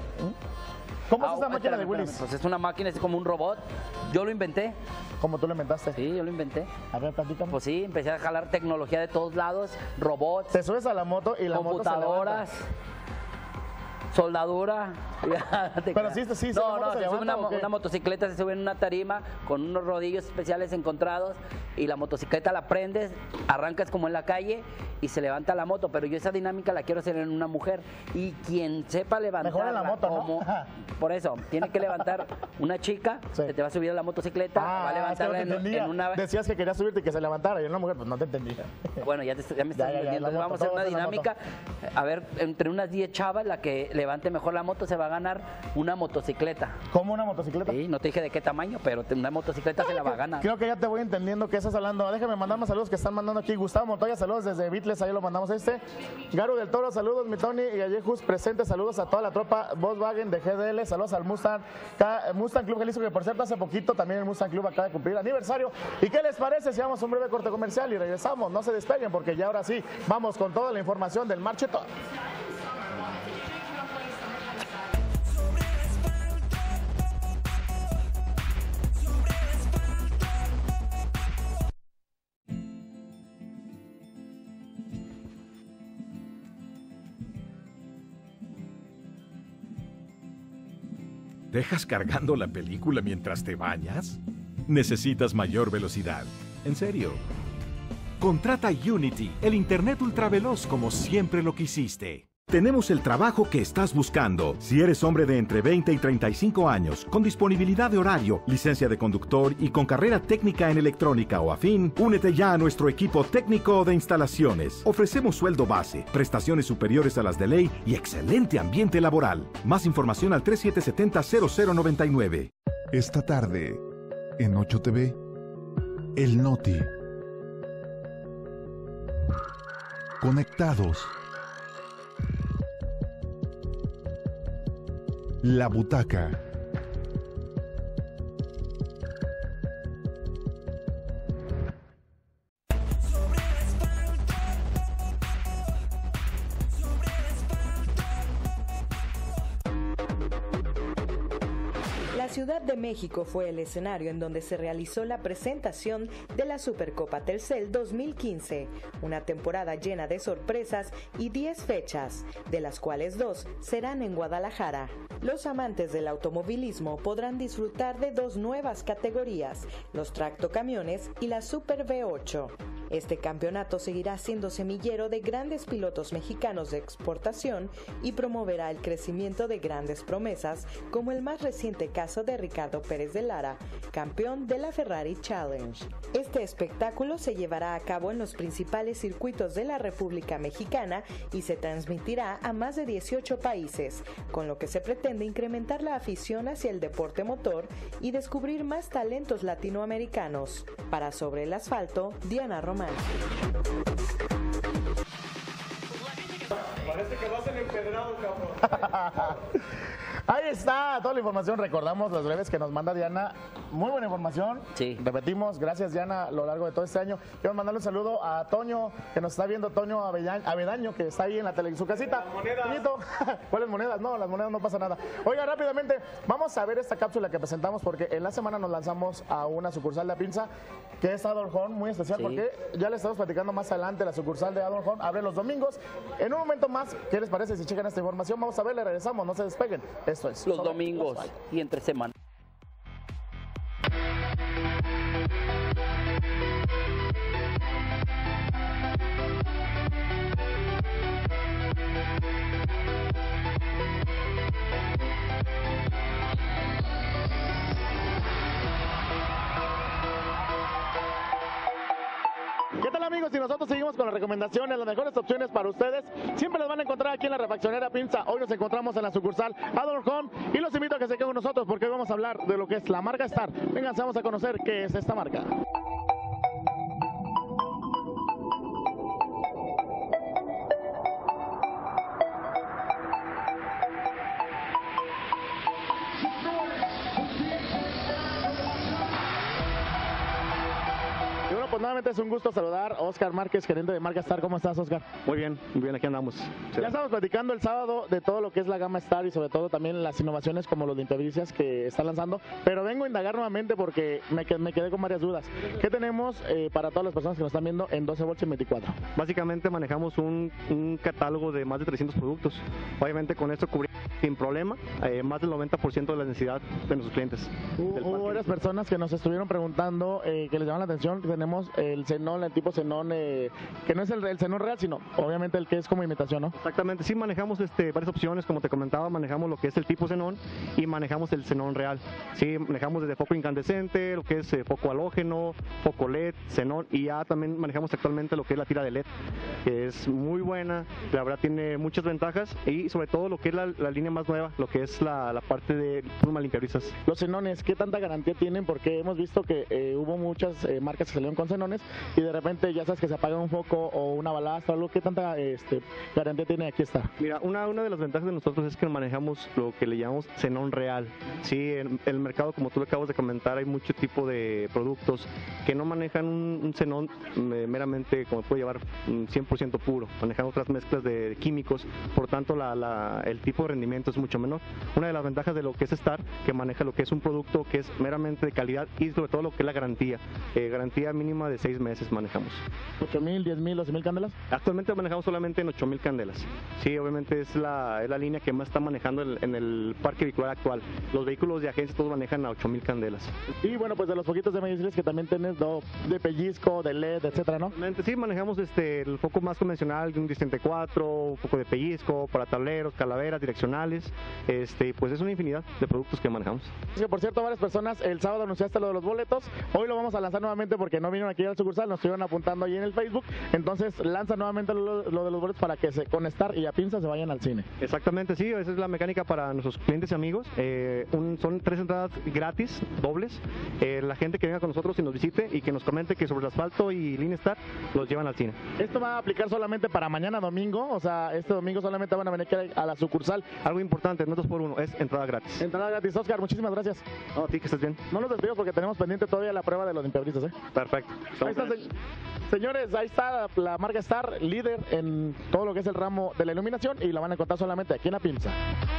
S2: ¿Cómo es
S3: Ah,
S2: esa máquina de
S3: espérame,
S2: Willis?
S3: espérame, Pues es una máquina, es como un robot. Yo lo inventé.
S2: Como tú lo inventaste.
S3: Sí, yo lo inventé.
S2: A ver, platícame.
S3: Pues sí, empecé a jalar tecnología de todos lados, robots,
S2: Te subes a la moto y la moto se
S3: computadoras,
S2: levanta.
S3: soldadura. Ya, te
S2: Pero
S3: creas.
S2: sí, sí, sí,
S3: No,
S2: ¿la moto
S3: no,
S2: se
S3: se sube
S2: levanta
S3: una,
S2: o qué?
S3: una motocicleta, se sube en una tarima con unos rodillos especiales encontrados y la motocicleta la prendes, arrancas como en la calle y se levanta la moto. Pero yo esa dinámica la quiero hacer en una mujer y quien sepa levantar
S2: Mejor en la moto, ¿no?
S3: como... Por eso, tiene que levantar una chica,
S2: Sí.
S3: que te va a subir a la motocicleta, va a
S2: Ah, es que no
S3: levantarla
S2: te
S3: en,
S2: entendía.
S3: en una...
S2: Decías que querías subirte y que se levantara. Y una mujer, pues no te entendía.
S3: Bueno, ya, te, ya me estás
S2: Ya, ya, ya,
S3: entendiendo.
S2: la moto,
S3: Vamos a hacer
S2: todo
S3: una
S2: es en la
S3: dinámica. A ver, entre unas diez chavas, la que levante mejor la moto se va a ganar una motocicleta.
S2: ¿Cómo una motocicleta?
S3: Sí, no te dije de qué tamaño, pero te- una motocicleta se la va a ganar.
S2: Creo que ya te voy entendiendo qué estás hablando. Déjame mandar más saludos que están mandando aquí. Gustavo Montoya, saludos desde Beatles, ahí lo mandamos este. Garu del Toro, saludos, mi Tony y Gallejus presentes, saludos a toda la tropa Volkswagen de G D L, saludos al Mustang, Ca- Mustang Club Jalisco, que por cierto hace poquito también el Mustang Club acaba de cumplir aniversario. ¿Y qué les parece si vamos a un breve corte comercial y regresamos? No se despeguen porque ya ahora sí vamos con toda la información del Marchetón.
S9: ¿Dejas cargando la película mientras te bañas? Necesitas mayor velocidad. En serio. Contrata Unity, el internet ultraveloz como siempre lo quisiste. Tenemos el trabajo que estás buscando. Si eres hombre de entre veinte y treinta y cinco años, con disponibilidad de horario, licencia de conductor y con carrera técnica en electrónica o afín, únete ya a nuestro equipo técnico de instalaciones. Ofrecemos sueldo base, prestaciones superiores a las de ley y excelente ambiente laboral. Más información al tres siete siete cero cero cero nueve nueve.
S10: Esta tarde, en ocho T V, El Noti. Conectados. La Butaca.
S5: La Ciudad de México fue el escenario en donde se realizó la presentación de la Supercopa Telcel dos mil quince, una temporada llena de sorpresas y diez fechas, de las cuales dos serán en Guadalajara. Los amantes del automovilismo podrán disfrutar de dos nuevas categorías, los tractocamiones y la Super V ocho. Este campeonato seguirá siendo semillero de grandes pilotos mexicanos de exportación y promoverá el crecimiento de grandes promesas, como el más reciente caso de Ricardo Pérez de Lara, campeón de la Ferrari Challenge. Este espectáculo se llevará a cabo en los principales circuitos de la República Mexicana y se transmitirá a más de dieciocho países, con lo que se pretende incrementar la afición hacia el deporte motor y descubrir más talentos latinoamericanos. Para Sobre el Asfalto, Diana Román.
S2: Parece que vas en empedrado, cabrón. Ahí está toda la información. Recordamos los breves que nos manda Diana. Muy buena información.
S3: Sí.
S2: Repetimos, gracias Diana a lo largo de todo este año. Quiero mandarle un saludo a Toño, que nos está viendo, Toño Avellañ- Avedaño, que está ahí en la tele, en su casita. Toñito, ¿cuáles monedas? No, las monedas no pasa nada. Oiga, rápidamente, vamos a ver esta cápsula que presentamos porque en la semana nos lanzamos a una sucursal de Pinza, que es Adolfón, muy especial,
S3: Sí.
S2: porque ya le estamos platicando más adelante. La sucursal de Adolfón abre los domingos. En un momento más, ¿qué les parece si checan esta información? Vamos a ver, le regresamos, no se despeguen. Esto es
S3: Los
S2: Sobre
S3: domingos
S2: el Asfalto.
S3: y entre semana.
S2: ¿Qué tal, amigos? Y nosotros seguimos con las recomendaciones, las mejores opciones para ustedes. Siempre las van a encontrar aquí en la refaccionera Pinza. Hoy nos encontramos en la sucursal Adolfón y los invito a que se queden con nosotros porque hoy vamos a hablar de lo que es la marca Star. Vengan, vamos a conocer qué es esta marca. Y bueno, pues nuevamente es un gusto saludar a Oscar Márquez, gerente de marca Star. ¿Cómo estás, Oscar?
S11: Muy bien, muy bien, aquí andamos.
S2: Ya estamos platicando el sábado de todo lo que es la gama Star y sobre todo también las innovaciones como los limpiabricias que están lanzando, pero vengo a indagar nuevamente porque me, qued- me quedé con varias dudas. ¿Qué tenemos eh, para todas las personas que nos están viendo en doce volts y veinticuatro?
S11: Básicamente manejamos un, un catálogo de más de trescientos productos. Obviamente con esto cubrimos sin problema eh, más del noventa por ciento de la necesidad de nuestros clientes.
S2: Hubo
S11: Del
S2: hubo
S11: parque.
S2: varias personas que nos estuvieron preguntando, eh, que les llaman la atención, que tenemos el xenón, el tipo xenón, eh, que no es el, el xenón real, sino obviamente el que es como imitación, ¿no?
S11: Exactamente, sí manejamos este, varias opciones, como te comentaba, manejamos lo que es el tipo xenón y manejamos el xenón real. Sí, manejamos desde foco incandescente, lo que es eh, foco halógeno, foco L E D, xenón, y ya también manejamos actualmente lo que es la tira de L E D, que es muy buena, la verdad tiene muchas ventajas y sobre todo lo que es la, la línea más nueva, lo que es la, la parte de pluma limpiabrisas.
S2: Los xenones, ¿qué tanta garantía tienen? Porque hemos visto que eh, hubo muchas eh, marcas que salieron con xenones y de repente ya sabes que se apaga un foco o una balasta o algo. ¿Qué tanta este, garantía tiene? Aquí está.
S11: Mira, una, una de las ventajas de nosotros es que manejamos lo que le llamamos xenón real. Sí, en el mercado, como tú acabas de comentar, hay mucho tipo de productos que no manejan un, un xenón eh, meramente, como puede llevar, un cien por ciento puro. Manejan otras mezclas de químicos, por tanto la, la, el tipo de rendimiento es mucho menor. Una de las ventajas de lo que es Star, que maneja lo que es un producto que es meramente de calidad y sobre todo lo que es la garantía. Eh, garantía mínima de seis meses manejamos.
S2: ¿ocho mil, diez mil, doce mil candelas?
S11: Actualmente manejamos solamente en ocho mil candelas. Sí, obviamente es la, es la línea que más está manejando en, en el parque vehicular actual. Los vehículos de agencia todos manejan a ocho mil candelas.
S2: Y bueno, pues de los poquitos de mediciones que también tienes do, de pellizco, de L E D, etcétera, ¿no?
S11: Sí, manejamos este, el foco más convencional de un Distante cuatro, un poco de pellizco, para tableros, calaveras, direccionales, este, pues es una infinidad de productos que manejamos.
S2: Es que por cierto, varias personas, el sábado anunciaste lo de los boletos, hoy lo vamos a lanzar nuevamente porque no vinieron aquí al sucursal, nos estuvieron apuntando ahí en el Facebook, entonces lanza nuevamente lo, lo de los boletos para que se, con Star y a Pinza se vayan al cine.
S11: Exactamente, sí, esa es la mecánica para nuestros clientes y amigos, eh, un, son tres entradas gratis, dobles, eh, la gente que venga con nosotros y nos visite y que nos comente que sobre el asfalto y Línea Star los llevan al cine.
S2: ¿Esto va a aplicar solamente para mañana domingo? O sea, este domingo solamente van a venir a la sucursal.
S11: Algo importante, no dos por uno, es entrada gratis.
S2: Entrada gratis. Oscar, muchísimas gracias.
S11: No, a ti que estés bien.
S2: No nos despedimos porque tenemos pendiente todavía la prueba de los limpiabrisas, ¿eh?
S11: Perfecto.
S2: Ahí está, se... Señores, ahí está la marca Star, líder en todo lo que es el ramo de la iluminación y la van a encontrar solamente aquí en La Pinza.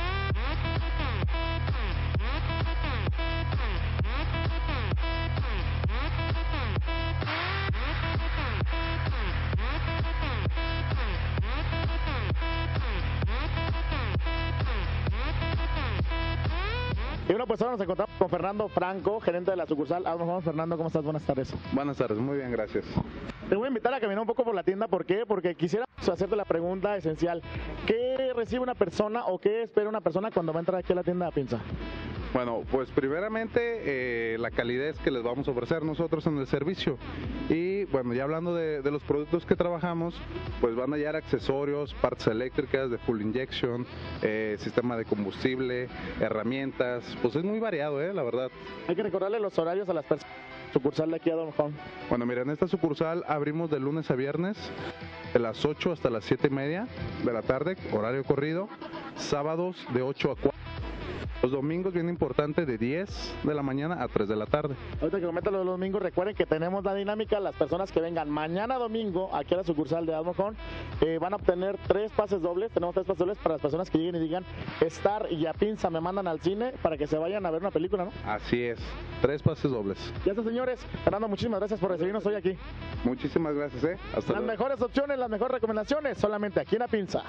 S2: Y bueno, pues ahora nos encontramos con Fernando Franco, gerente de la sucursal. Vamos, Fernando, ¿cómo estás? Buenas tardes.
S12: Buenas tardes, muy bien, gracias.
S2: Te voy a invitar a caminar un poco por la tienda, ¿por qué? Porque quisiera hacerte la pregunta esencial. ¿Qué recibe una persona o qué espera una persona cuando va a entrar aquí a la tienda de Pinza?
S12: Bueno, pues primeramente eh, la calidez que les vamos a ofrecer nosotros en el servicio. Y bueno, ya hablando de, de los productos que trabajamos, pues van a hallar accesorios, partes eléctricas de full injection, eh, sistema de combustible, herramientas, pues es muy variado, eh, la verdad.
S2: Hay que recordarle los horarios a las personas. Sucursal de aquí a Don Juan.
S12: Bueno, mira, en esta sucursal abrimos de lunes a viernes, de las ocho hasta las siete y media de la tarde, horario corrido, sábados de ocho a cuatro. Los domingos, bien importante, de diez de la mañana a tres de la tarde.
S2: Ahorita que comentan los domingos, recuerden que tenemos la dinámica. Las personas que vengan mañana domingo aquí a la sucursal de Almojón eh, van a obtener tres pases dobles. Tenemos tres pases dobles para las personas que lleguen y digan Star y a Pinza me mandan al cine para que se vayan a ver una película, ¿no?
S12: Así es, tres pases dobles.
S2: Ya está, señores. Fernando, muchísimas gracias por recibirnos hoy aquí.
S12: Muchísimas gracias, ¿eh? Hasta
S2: Las
S12: luego.
S2: mejores opciones, las mejores recomendaciones, solamente aquí en A Pinza.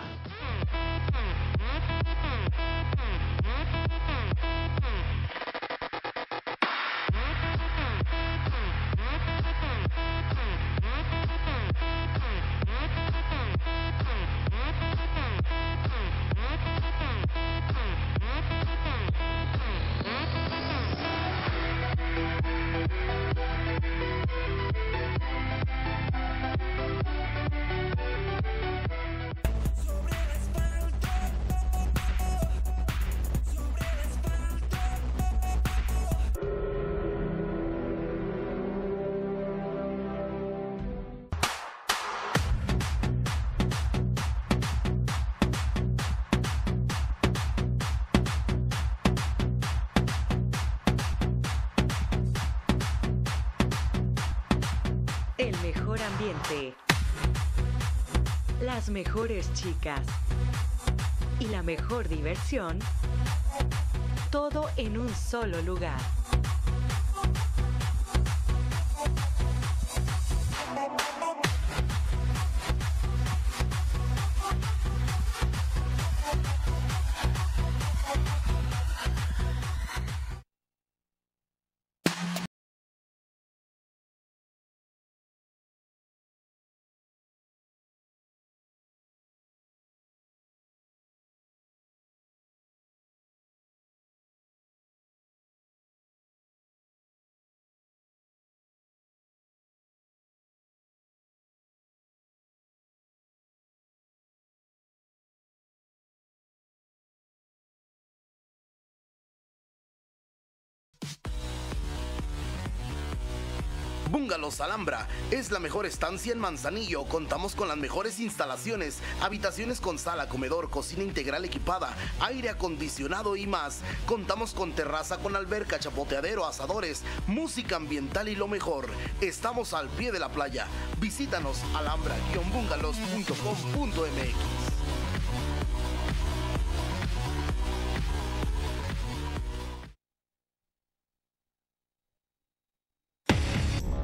S5: El mejor ambiente, las mejores chicas y la mejor diversión, todo en un solo lugar.
S13: Bungalows Alhambra es la mejor estancia en Manzanillo. Contamos con las mejores instalaciones, habitaciones con sala, comedor, cocina integral equipada, aire acondicionado y más. Contamos con terraza con alberca, chapoteadero, asadores, música ambiental y lo mejor. Estamos al pie de la playa. Visítanos alhambra guion bungalows punto com punto m x.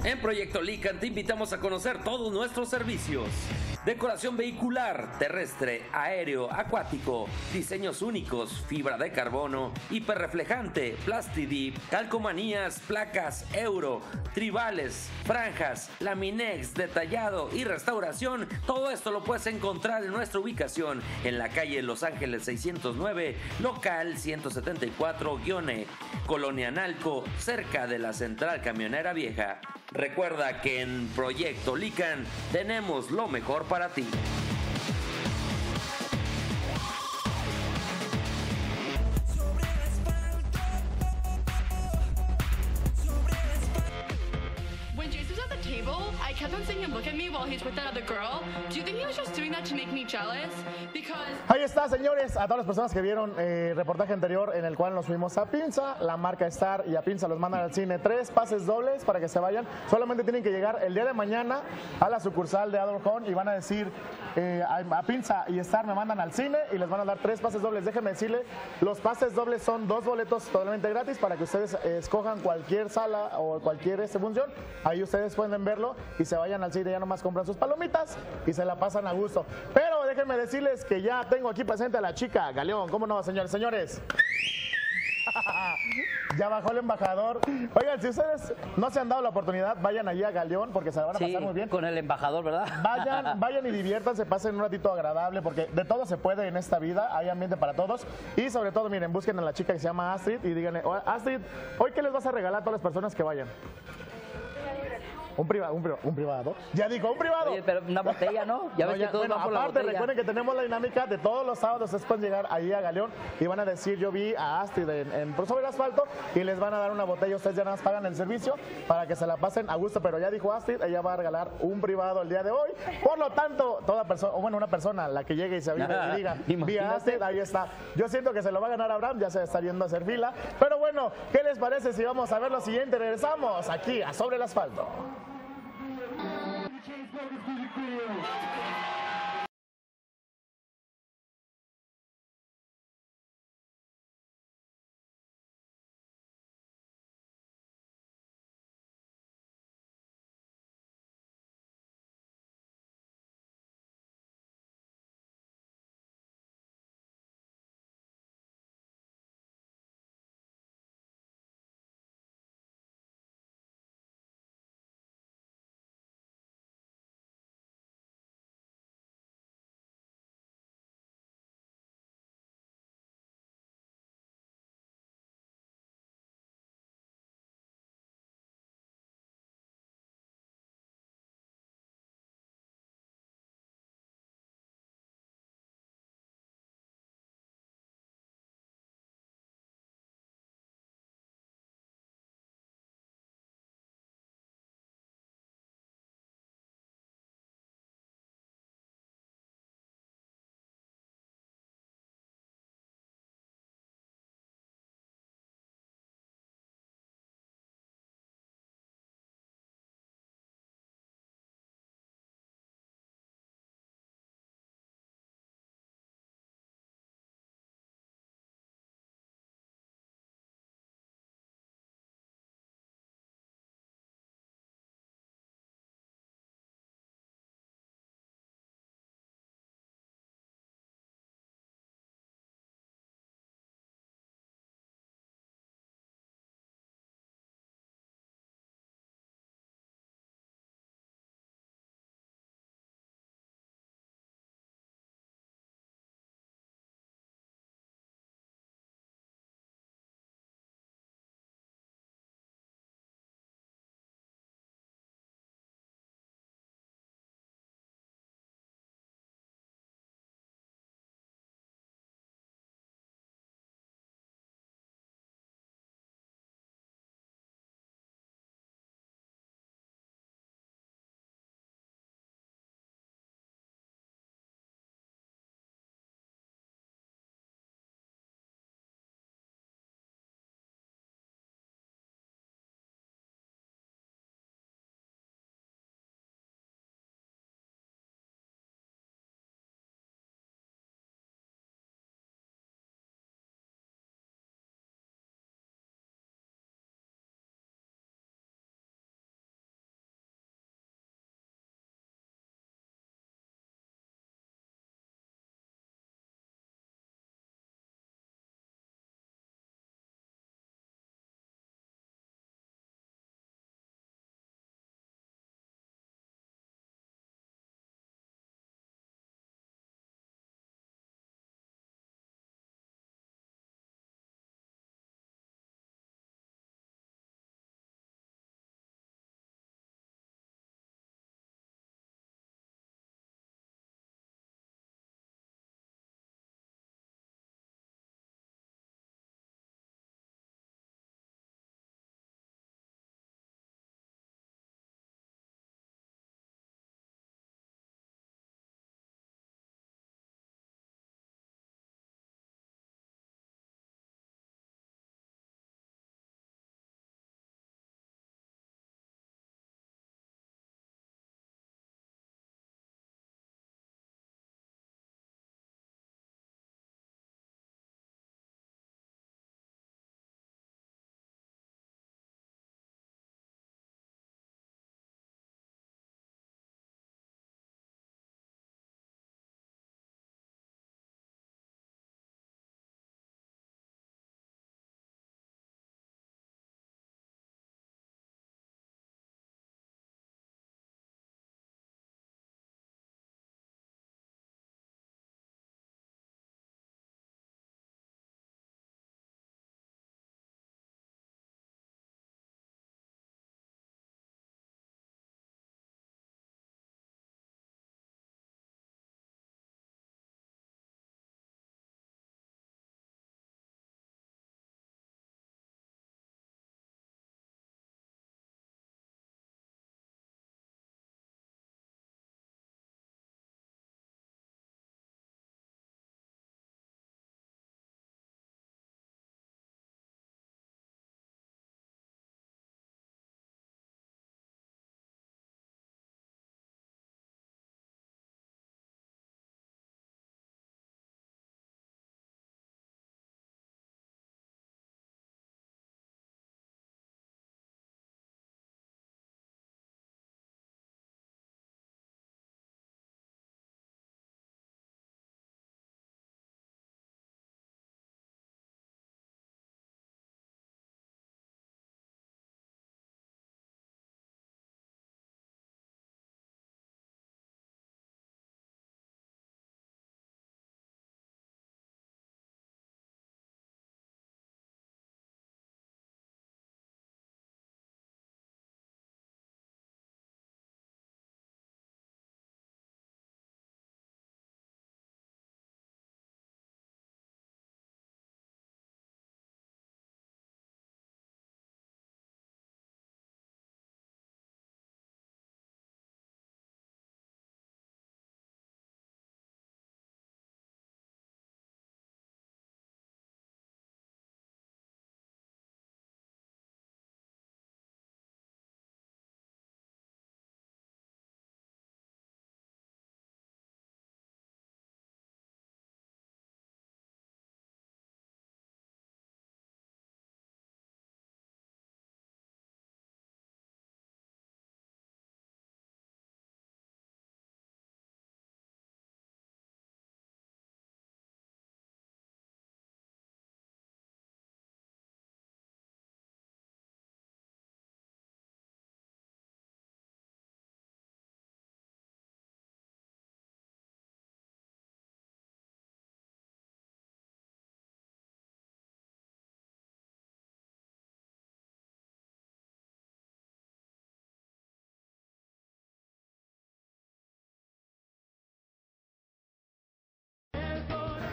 S8: En Proyecto Lican te invitamos a conocer todos nuestros servicios. Decoración vehicular, terrestre, aéreo, acuático, diseños únicos, fibra de carbono, hiperreflejante, plastidip, calcomanías, placas, euro, tribales, franjas, laminex, detallado y restauración. Todo esto lo puedes encontrar en nuestra ubicación en la calle Los Ángeles seiscientos nueve, local ciento setenta y cuatro E, Colonia Analco, cerca de la Central Camionera Vieja. Recuerda que en Proyecto Lican tenemos lo mejor para ti.
S4: When Jason was at the table, I kept on seeing him look at me while he's with that other girl. Do you think he was just doing that to make me jealous? Because
S2: Ahí está, señores, a todas las personas que vieron el eh, reportaje anterior en el cual nos fuimos a Pinza, la marca Star y a Pinza los mandan al cine. Tres pases dobles para que se vayan. Solamente tienen que llegar el día de mañana a la sucursal de Adorjón y van a decir eh, a, a Pinza y Star me mandan al cine y les van a dar tres pases dobles. Déjenme decirle, los pases dobles son dos boletos totalmente gratis para que ustedes eh, escojan cualquier sala o cualquier este, función. Ahí ustedes pueden verlo y se vayan al cine, ya nomás compran sus palomitas y se la pasan a gusto. Pero déjenme decirles que ya tengo aquí presente a la chica Galeón. ¿Cómo no, señores? Señores. Ya bajó el embajador. Oigan, si ustedes no se han dado la oportunidad, vayan allí a Galeón porque se la van a
S3: Sí,
S2: pasar muy bien.
S3: con el embajador, ¿verdad?
S2: Vayan, vayan y diviértanse, pasen un ratito agradable porque de todo se puede en esta vida, hay ambiente para todos. Y sobre todo, miren, busquen a la chica que se llama Astrid y díganle, "Oh, Astrid, ¿hoy qué les vas a regalar a todas las personas que vayan?" Un privado, un, priva, un privado. Ya digo, un privado.
S3: Oye, pero una botella, ¿no? Ya
S2: No,
S3: ves
S2: ya,
S3: que todos
S2: bueno,
S3: van por la
S2: aparte,
S3: botella.
S2: recuerden que tenemos la dinámica de todos los sábados. Ustedes pueden llegar ahí a Galeón y van a decir, yo vi a Astrid en, en, por sobre el asfalto y les van a dar una botella. Ustedes ya nada más pagan el servicio para que se la pasen a gusto. Pero ya dijo Astrid, ella va a regalar un privado el día de hoy. Por lo tanto, toda persona, o bueno, una persona, la que llegue y se avive y diga, vi a Astrid, ahí está. Yo siento que se lo va a ganar Abraham, ya se está yendo a hacer fila. Pero bueno, ¿qué les parece si vamos a ver lo siguiente? Regresamos aquí a Sobre el Asfalto.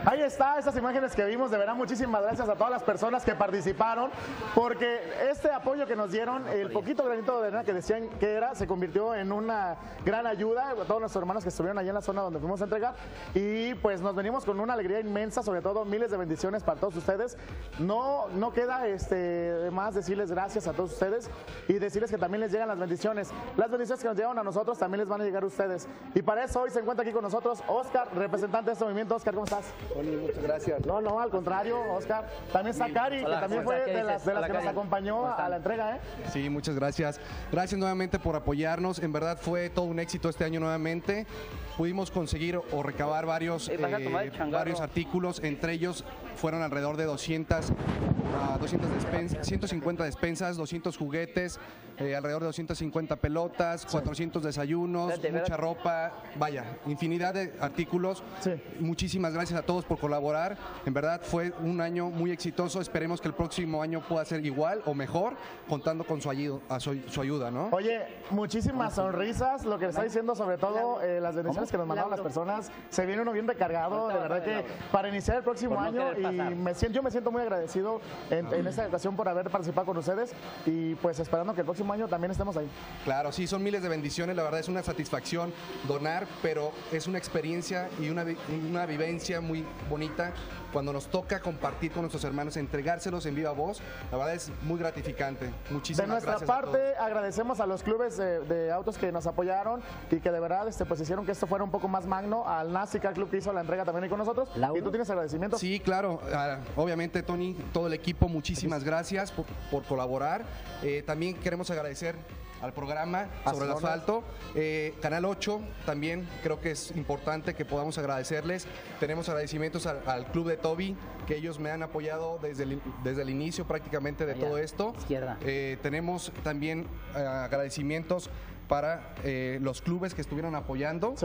S2: Ahí está, esas imágenes que vimos, de verdad muchísimas gracias a todas las personas que participaron, porque este apoyo que nos dieron, el poquito granito de arena que decían que era, se convirtió en una gran ayuda a todos nuestros hermanos que estuvieron allí en la zona donde fuimos a entregar, y pues nos venimos con una alegría inmensa, sobre todo miles de bendiciones para todos ustedes. No, no queda este, más decirles gracias a todos ustedes y decirles que también les llegan las bendiciones. Las bendiciones que nos llegan a nosotros también les van a llegar a ustedes. Y para eso hoy se encuentra aquí con nosotros Oscar, representante de este movimiento. Oscar, ¿cómo estás?
S14: Tony, muchas gracias.
S2: No, no, al contrario, Oscar. También está Cari,
S14: Hola,
S2: que también
S14: ¿cómo
S2: fue
S14: estás?
S2: de las, de las
S14: Hola,
S2: que nos
S14: Cari.
S2: acompañó a la entrega, ¿eh?
S14: Sí, muchas gracias. Gracias nuevamente por apoyarnos. En verdad fue todo un éxito este año nuevamente. Pudimos conseguir o recabar varios,
S3: Eh, vas a tomar el
S14: eh,
S3: changarro.
S14: varios artículos. Entre ellos fueron alrededor de doscientas, ah, doscientas despensas, ciento cincuenta despensas, doscientos juguetes, eh, alrededor de doscientas cincuenta pelotas, cuatrocientos desayunos,
S3: Espérate,
S14: mucha
S3: espérate.
S14: ropa. Vaya, infinidad de artículos. Muchísimas gracias a todos por colaborar. En verdad fue un año muy exitoso. Esperemos que el próximo año pueda ser igual o mejor, contando con su, ayu- a su, su ayuda, ¿no?
S2: Oye, muchísimas sonrisas, lo que está diciendo sobre todo eh, las bendiciones que nos mandaron las personas. Se viene uno bien recargado, de verdad que para iniciar el próximo
S14: Por no
S2: año,
S14: querer
S2: y
S14: pasar.
S2: me siento, yo me siento muy agradecido en, en esta ocasión por haber participado con ustedes, y pues esperando que el próximo año también estemos ahí.
S14: Claro, sí, son miles de bendiciones, la verdad es una satisfacción donar, pero es una experiencia y una, vi- una vivencia muy bonita cuando nos toca compartir con nuestros hermanos, entregárselos en viva voz. La verdad es muy gratificante. Muchísimas
S2: De nuestra
S14: gracias a todos.
S2: parte, agradecemos a los clubes de, de autos que nos apoyaron y que de verdad este, pues hicieron que esto fuera un poco más magno. Al NASCAR Club que hizo la entrega también ahí con nosotros. ¿Y tú tienes agradecimientos?
S14: Sí, claro. Ah, obviamente, Tony, todo el equipo, muchísimas gracias por, por colaborar. Eh, también queremos agradecer al programa sobre el
S2: Así,
S14: asfalto. Eh, Canal ocho también creo que es importante que podamos agradecerles. Tenemos agradecimientos al, al Club de Toby, que ellos me han apoyado desde el, desde el inicio prácticamente de
S3: Allá,
S14: todo esto.
S3: izquierda.
S14: Eh, tenemos también eh, agradecimientos para eh, los clubes que estuvieron apoyando.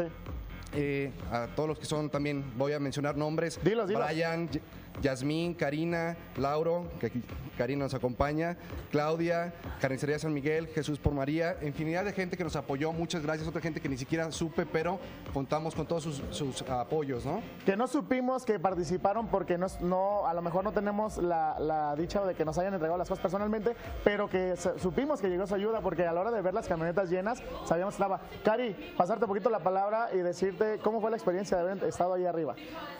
S14: Eh, a todos los que son también, voy a mencionar nombres.
S2: Dilos, dilos.
S14: Brian, Y- Yasmín, Karina, Lauro, que aquí Karina nos acompaña, Claudia, Carnicería San Miguel, Jesús por María, infinidad de gente que nos apoyó, muchas gracias, otra gente que ni siquiera supe, pero contamos con todos sus, sus apoyos, ¿no?
S2: Que no supimos que participaron porque no, no, a lo mejor no tenemos la, la dicha de que nos hayan entregado las cosas personalmente, pero que se- supimos que llegó su ayuda, porque a la hora de ver las camionetas llenas, sabíamos que estaba. Cari, pasarte un poquito la palabra y decirte cómo fue la experiencia de haber estado ahí arriba.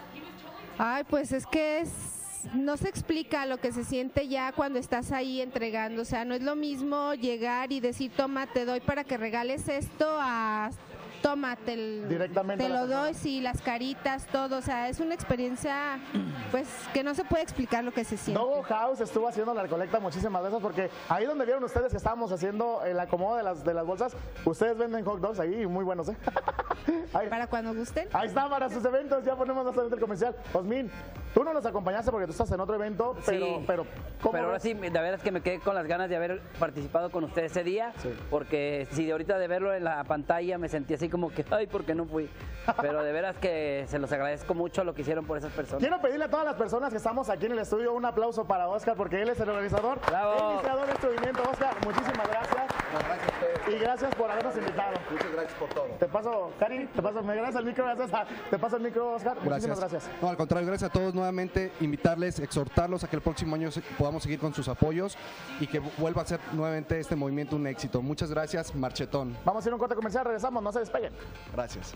S15: Ay, pues es que es, no se explica lo que se siente ya cuando estás ahí entregando. O sea, no es lo mismo llegar y decir, toma, te doy para que regales esto, a toma, te, l-
S2: Directamente
S15: te
S2: a la
S15: lo
S2: persona.
S15: doy, sí, las caritas, todo. O sea, es una experiencia, pues, que no se puede explicar lo que se siente.
S2: Dogo House estuvo haciendo la recolecta muchísimas veces, porque ahí donde vieron ustedes que estábamos haciendo el acomodo de las, de las bolsas, ustedes venden hot dogs ahí muy buenos, ¿eh?
S15: Para cuando gusten.
S2: Ahí está, para sus eventos, ya ponemos bastante el comercial. Osmin, tú no nos acompañaste porque tú estás en otro evento, pero,
S3: Sí,
S2: pero ¿cómo
S3: pero ahora
S2: ves?
S3: sí, de veras que me quedé con las ganas de haber participado con ustedes ese día, porque si de ahorita de verlo en la pantalla me sentí así como que, ay, ¿por qué no fui? Pero de veras que se los agradezco mucho lo que hicieron por esas personas.
S2: Quiero pedirle a todas las personas que estamos aquí en el estudio un aplauso para Oscar, porque él es el organizador, el iniciador de este movimiento. Oscar, muchísimas gracias.
S14: gracias a ustedes.
S2: Y gracias por habernos invitado.
S14: Muchas gracias por todo.
S2: Te paso, Cari, te paso, me gracias al micro, gracias a- te paso el micro, Oscar. Muchísimas gracias.
S14: No, al contrario, gracias a todos nuevamente, invitarles, exhortarlos a que el próximo año se- podamos seguir con sus apoyos y que vu- vuelva a ser nuevamente este movimiento un éxito. Muchas gracias, Marchetón.
S2: Vamos a ir a un corte comercial, regresamos, no se despeguen.
S14: Gracias.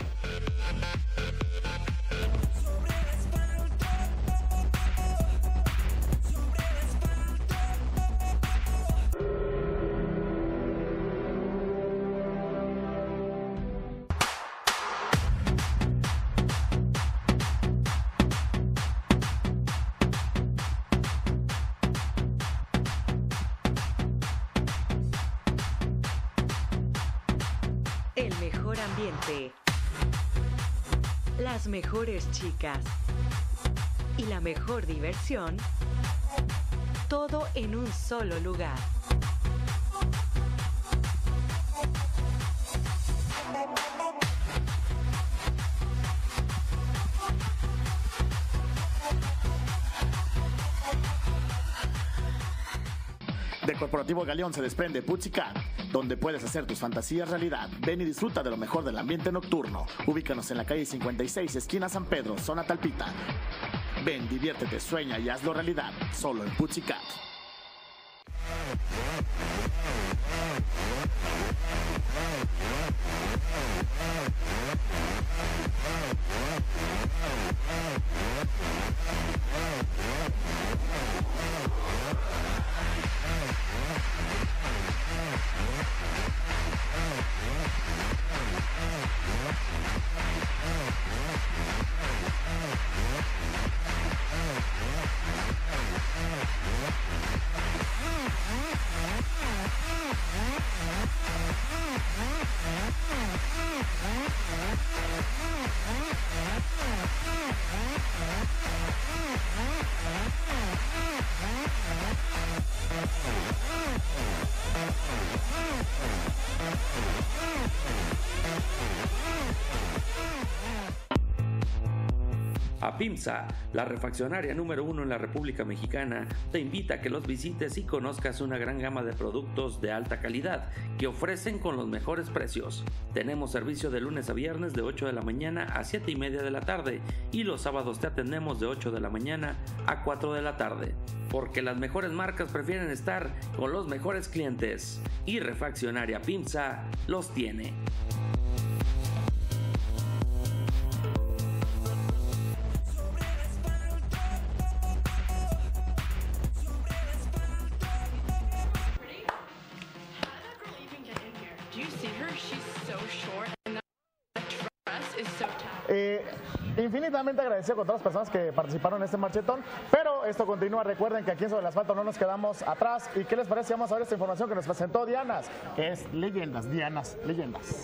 S16: El mejor ambiente, las mejores chicas y la mejor diversión, todo en un solo lugar.
S6: De Corporativo Galeón se desprende Putzicat, donde puedes hacer tus fantasías realidad. Ven y disfruta de lo mejor del ambiente nocturno. Ubícanos en la calle cincuenta y seis, esquina San Pedro, zona Talpita. Ven, diviértete, sueña y hazlo realidad, solo en Putsicat.
S8: APIMSA, la refaccionaria número uno en la República Mexicana, te invita a que los visites y conozcas una gran gama de productos de alta calidad que ofrecen con los mejores precios. Tenemos servicio de lunes a viernes de ocho de la mañana a siete y media de la tarde y los sábados te atendemos de ocho de la mañana a cuatro de la tarde. Porque las mejores marcas prefieren estar con los mejores clientes y Refaccionaria PIMSA los tiene.
S2: Eh, infinitamente agradecido con todas las personas que participaron en este marchetón, pero esto continúa. Recuerden que aquí en Sobre el Asfalto no nos quedamos atrás. ¿Y qué les parece? Vamos a ver esta información que nos presentó Dianas, que es Leyendas, Dianas, Leyendas.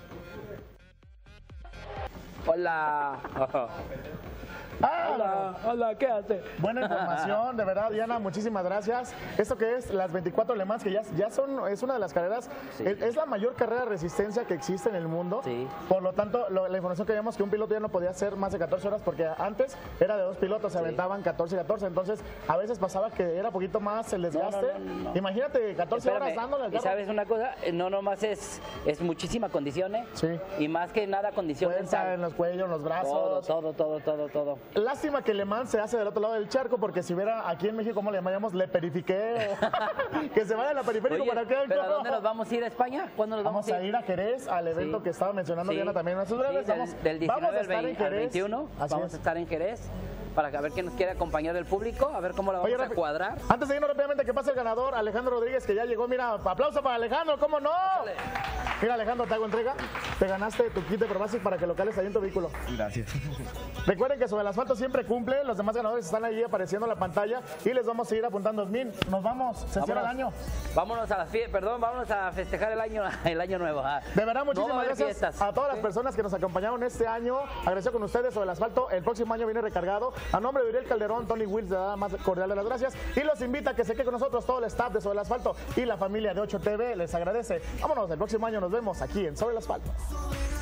S3: Hola.
S2: Ah,
S3: hola, hola, ¿qué hace?
S2: Buena información, de verdad, Diana, muchísimas gracias. Esto que es las veinticuatro Le Mans, que ya, ya son, es una de las carreras, sí. es, es la mayor carrera de resistencia que existe en el mundo. Sí. Por lo tanto, lo, la información que vimos que un piloto ya no podía hacer más de catorce horas, porque antes era de dos pilotos, se sí. aventaban catorce y catorce, entonces a veces pasaba que era poquito más el desgaste. No, no, no, no. Imagínate, catorce Espérame, horas dándole al
S3: carro. ¿Y sabes una cosa? No nomás es, es muchísima condición, ¿eh? Sí. Y más que nada condición
S2: mental. En los cuellos, en los brazos.
S3: Todo, todo, todo, todo, todo.
S2: Lástima que Le Mans se hace del otro lado del charco, porque si hubiera aquí en México, ¿cómo le llamaríamos? Le perifiqué. Que se vaya a la periférico.
S3: Oye,
S2: para que
S3: ¿pero a dónde nos vamos a ir a España? ¿Cuándo nos vamos,
S2: vamos a ir? a Jerez, al evento sí. que estaba mencionando sí. Diana también en sus redes.
S3: Sí, del, del diecinueve al, veinte, al veintiuno
S2: Así
S3: vamos
S2: es.
S3: a estar en Jerez para a ver quién nos quiere acompañar del público, a ver cómo la vamos Oye, a cuadrar.
S2: Antes de irnos rápidamente, que pase el ganador, Alejandro Rodríguez, que ya llegó. Mira, aplauso para Alejandro, ¿cómo no? Dale. Mira, Alejandro, te hago entrega. Te ganaste tu kit de Probasis para que lo cales ahí en tu vehículo.
S7: Gracias.
S2: Recuerden que Sobre el Asfalto siempre cumple. Los demás ganadores están ahí apareciendo en la pantalla y les vamos a seguir apuntando. Min, nos vamos, se cierra el año.
S3: Vámonos a la fiesta, perdón, vámonos a festejar el año, el año nuevo. Ah.
S2: De verdad, muchísimas no gracias fiestas. a todas las personas que nos acompañaron este año. Agradecido con ustedes. Sobre el Asfalto, el próximo año viene recargado. A nombre de Uriel Calderón, Tony Wills, le da más cordial de las gracias y los invita a que se quede con nosotros todo el staff de Sobre el Asfalto y la familia de ocho T V. Les agradece. Vámonos, el próximo año nos vemos aquí en Sobre el Asfalto.